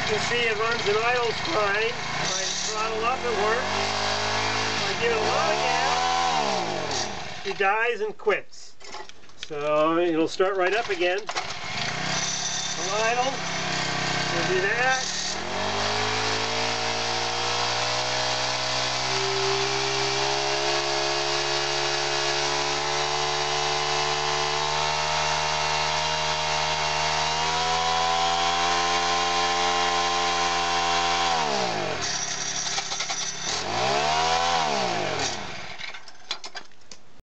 You can see it runs an idle grind. If I throttle up, it works. If I give it a lot of gas, he dies and quits. So it'll start right up again. Idle. We'll do that.